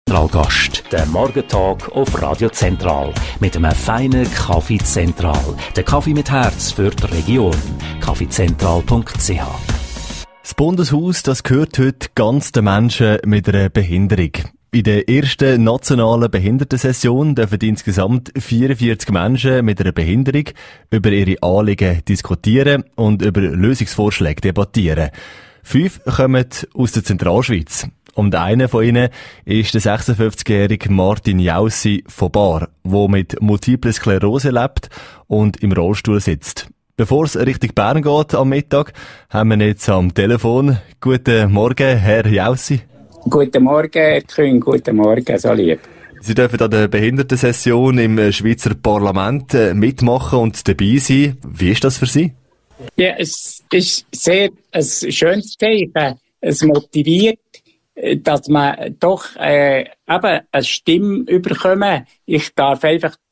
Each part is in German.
Zentralgast. Der Morgentalk auf Radio Zentral. Mit einem feinen Kaffee Zentral. Der Kaffee mit Herz für die Region. kaffeezentral.ch. Das Bundeshaus, das gehört heute ganz den Menschen mit einer Behinderung. In der ersten nationalen Behindertensession dürfen insgesamt 44 Menschen mit einer Behinderung über ihre Anliegen diskutieren und über Lösungsvorschläge debattieren. 5 kommen aus der Zentralschweiz. Und einer von ihnen ist der 56-jährige Martin Jaussi von Baar, der mit Multiple Sklerose lebt und im Rollstuhl sitzt. Bevor es Richtung Bern geht am Mittag, haben wir jetzt am Telefon. Guten Morgen, Herr Jaussi. Guten Morgen, Herr Kühn. Guten Morgen, so lieb. Sie dürfen an der Behindertensession im Schweizer Parlament mitmachen und dabei sein. Wie ist das für Sie? Ja, es ist sehr ein schönes Zeichen. Es motiviert, dass man doch eben eine Stimme bekommen. Ich darf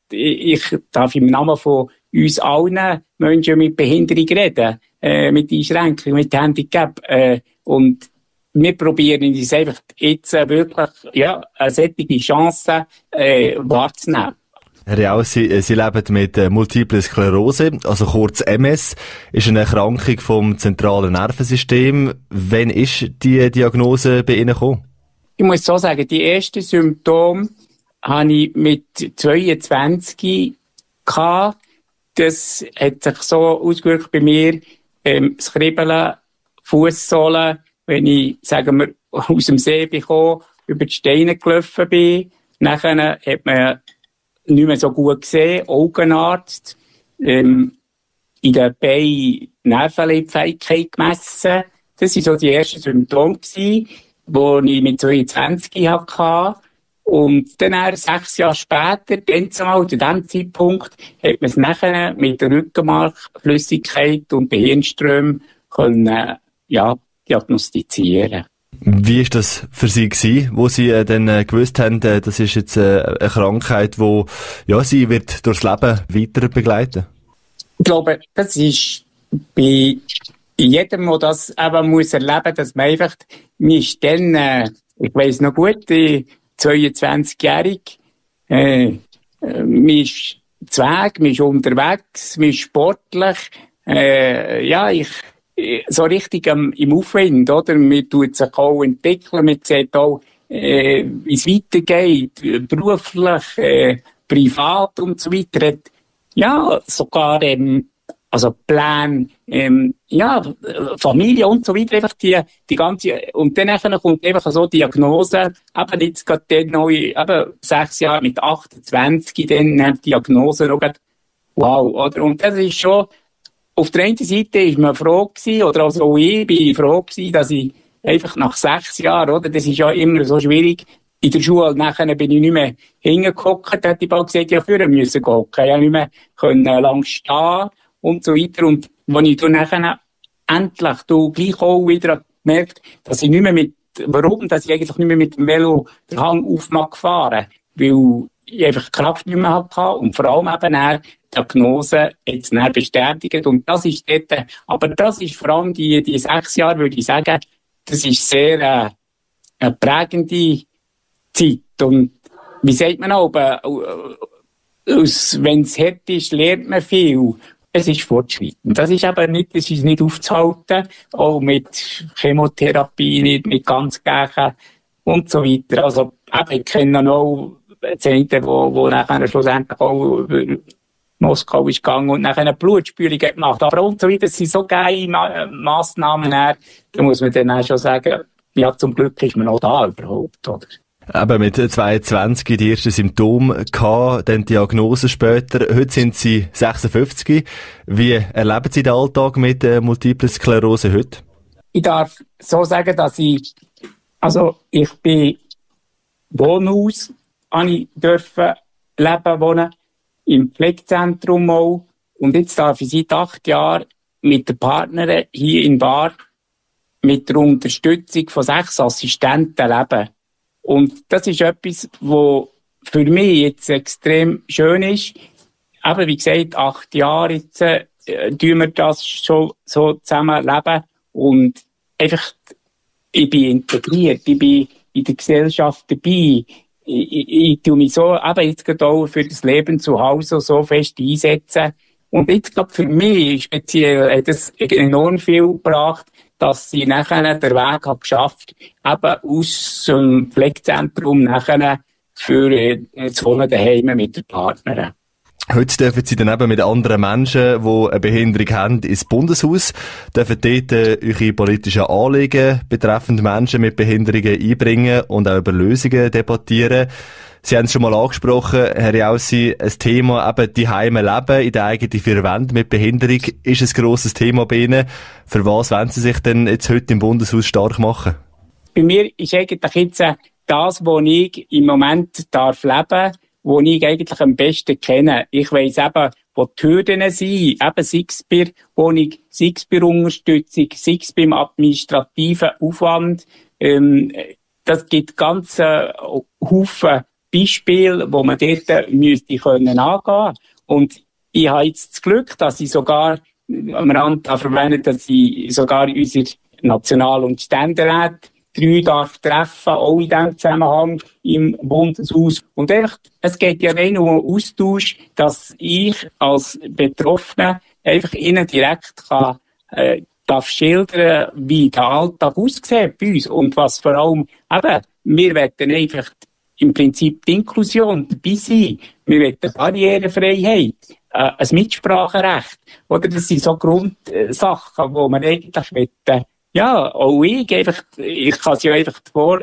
im Namen von uns allen Menschen mit Behinderung reden, mit Einschränkungen, mit Handicap. Und wir probieren uns einfach jetzt wirklich eine solche Chance wahrzunehmen. Herr Jaussi, Sie leben mit Multiple Sklerose, also kurz MS, ist eine Erkrankung vom zentralen Nervensystem. Wann ist die Diagnose bei Ihnen gekommen? Ich muss so sagen, die ersten Symptome habe ich mit 22 gehabt. Das hat sich so ausgewirkt bei mir, das Kribbeln, Fußsohlen, wenn ich, sagen wir, aus dem See gekommen, über die Steine gelaufen bin. Nachher hat man nicht mehr so gut gesehen, Augenarzt, in den Beinen Nervenleitfähigkeit gemessen. Das waren so die ersten Symptome, die ich mit 22 hatte. Und dann 6 Jahre später, zu diesem Zeitpunkt, hat man es nachher mit der Rückenmarkflüssigkeit und Hirnströmen diagnostizieren. Wie ist das für Sie gewesen, wo Sie dann gewusst haben, das ist jetzt eine Krankheit, die Sie wird durchs Leben weiter begleiten? Ich glaube, das ist bei jedem, der das eben muss erleben, dass man einfach, man ist dann, ich weiss noch gut, 22-jährig, man ist Zweig, man ist unterwegs, man ist sportlich, so richtig im Aufwind, oder? Man tut sich auch entwickeln, man sieht auch, wie es weitergeht, beruflich, privat und so weiter. Ja, sogar, Pläne, Familie und so weiter, einfach die ganze, und dann kommt einfach so Diagnose, eben jetzt gerade dann neu, eben 6 Jahre mit 28, dann die Diagnose noch, wow, oder? Und das ist schon, auf der einen Seite ist man froh gewesen, oder also auch ich bin froh gewesen, dass ich einfach nach 6 Jahren, oder, das ist ja immer so schwierig, in der Schule, nachher bin ich nicht mehr hingehockt, hätte ich bald gesagt, ja, vorher müssen hocken, ja, nicht mehr können lang stehen und so weiter. Und wenn ich dann nachher endlich gleich auch wieder gemerkt, dass ich nicht mehr dass ich eigentlich nicht mehr mit dem Velo den Hang auf mag fahren, weil ich einfach die Kraft nicht mehr hatte und vor allem eben die Diagnose jetzt bestätigt. Und das ist dort, aber das ist vor allem die 6 Jahre, würde ich sagen, das ist sehr eine prägende Zeit. Und wie sagt man auch, wenn es hart ist, lernt man viel. Es ist fortschreitend. Das ist nicht aufzuhalten. Auch mit Chemotherapie, nicht mit Ganzgärchen und so weiter. Also, ich kenne noch Zeiten, wo nachher schlussendlich auch über Moskau ist gegangen und nachher eine Blutspülung gemacht. Aber und so weiter, das sind so geile Massnahmen. Da muss man dann auch schon sagen, ja, zum Glück ist man noch da überhaupt, oder? Aber mit 22 die ersten Symptome gehabt, dann Diagnose später. Heute sind Sie 56. Wie erleben Sie den Alltag mit Multiple Sklerose heute? Ich darf so sagen, dass ich bin Wohnhaus, wohnen, im Pflegezentrum auch. Und jetzt darf ich seit 8 Jahren mit der Partnerin hier in Baar mit der Unterstützung von 6 Assistenten leben. Und das ist etwas, was für mich jetzt extrem schön ist. Aber wie gesagt, 8 Jahre jetzt tun wir das schon so zusammen leben. Und einfach, ich bin integriert, ich bin in der Gesellschaft dabei. ich tue mich so, eben jetzt gerade auch für das Leben zu Hause so fest einsetzen. Und jetzt, glaube für mich speziell hat es enorm viel gebracht, dass sie nachher den Weg hat geschafft, eben aus dem Pflegezentrum nachher für das Wohnen daheim mit der Partnerin. Heute dürfen Sie dann eben mit anderen Menschen, die eine Behinderung haben, ins Bundeshaus, dürfen dort eure politischen Anliegen betreffend Menschen mit Behinderungen einbringen und auch über Lösungen debattieren. Sie haben es schon mal angesprochen, Herr Jaussi, ein Thema, eben die Heime leben in den eigenen vier Wänden mit Behinderung, ist ein grosses Thema bei Ihnen. Für was wollen Sie sich denn jetzt heute im Bundeshaus stark machen? Bei mir ist eigentlich jetzt das, was ich im Moment darf leben, wo ich eigentlich am besten kenne. Ich weiss eben, wo die Hürden sind, eben sei es bei der Wohnung, sei es bei der Unterstützung, sei es beim administrativen Aufwand. Das gibt ganz Haufen Beispiele, wo man dort müsste können angehen. Und ich habe jetzt das Glück, dass ich sogar am Rand erwähne, dass ich sogar unsere National- und Ständeräte 3 darf treffen, auch in diesem Zusammenhang im Bundeshaus. Und einfach, es geht ja rein um einen Austausch, dass ich als Betroffene einfach ihnen direkt darf schildern, wie der Alltag aussieht bei uns. Und was vor allem, eben, wir wollen einfach im Prinzip die Inklusion dabei sein. Wir wollen Barrierefreiheit, ein Mitspracherecht. Oder das sind so Grundsachen, wo man eigentlich wollen. Ja, auch ich kann es ja einfach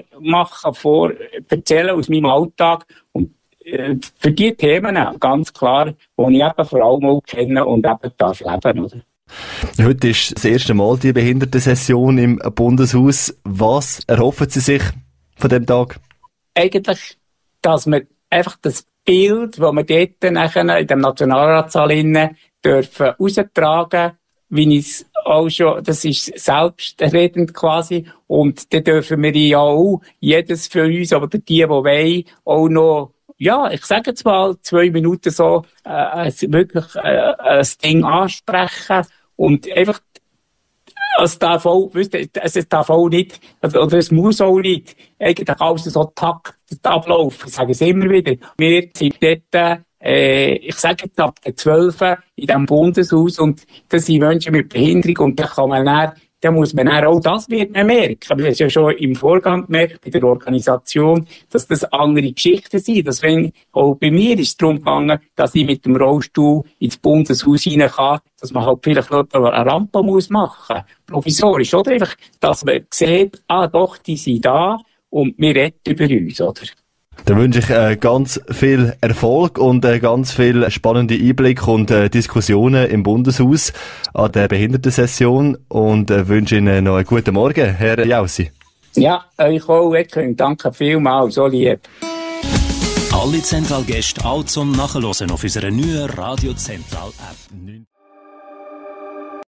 erzählen aus meinem Alltag. Und für die Themen ganz klar, die ich eben vor allem auch kenne und eben darf leben, oder? Heute ist das erste Mal die Behindertensession im Bundeshaus. Was erhoffen Sie sich von dem Tag? Eigentlich, dass wir einfach das Bild, das wir dort nachher in dem Nationalratssaal dürfen raustragen, wie ich es auch schon, das ist selbstredend quasi. Und dann dürfen wir ja auch, jedes für uns, aber die wollen, auch noch, ja, ich sage jetzt mal, 2 Minuten so, wirklich, ein Ding ansprechen und einfach, es darf auch nicht, oder es muss auch nicht, eigentlich alles so Takt ablaufen, ich sage es immer wieder. Wir sind dort, ich sage jetzt ab der 12. in diesem Bundeshaus und das sind Menschen mit Behinderung und dann muss man dann auch das wird man merken. Wir haben ja schon im Vorgang gemerkt, bei der Organisation, dass das andere Geschichten sind. Deswegen, auch bei mir ist es darum gegangen, dass ich mit dem Rollstuhl ins Bundeshaus rein kann, dass man halt vielleicht noch eine Rampe muss machen. Provisorisch, oder? Einfach, dass man sieht, doch, die sind da und wir reden über uns, oder? Dann wünsche ich ganz viel Erfolg und ganz viel spannende Einblicke und Diskussionen im Bundeshaus an der Behindertensession und wünsche Ihnen noch einen guten Morgen, Herr Jaussi. Ja, euch auch wirklich. Danke vielmals, so lieb. Alle Zentralgäste auch zum Nachhören auf unserer neuen Radio Zentral App.